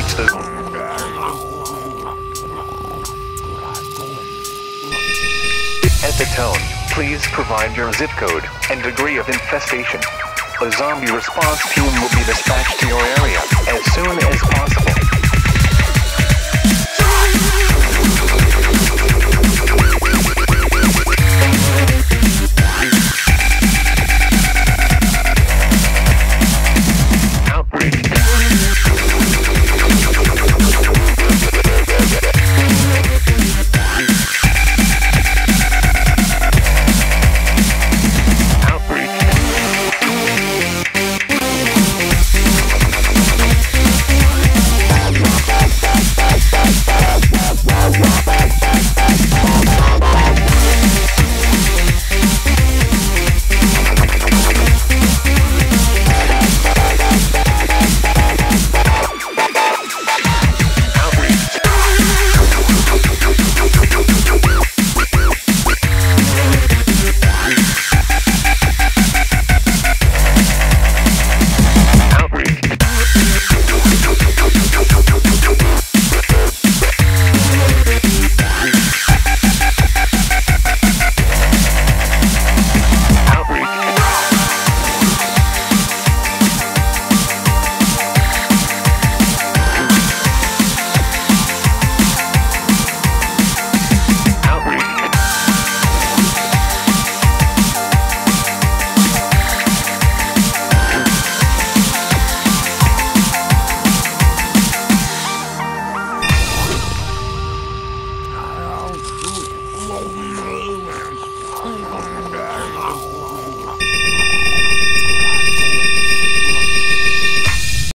At the tone, please provide your zip code and degree of infestation. A zombie response team will be dispatched to your area as soon as possible.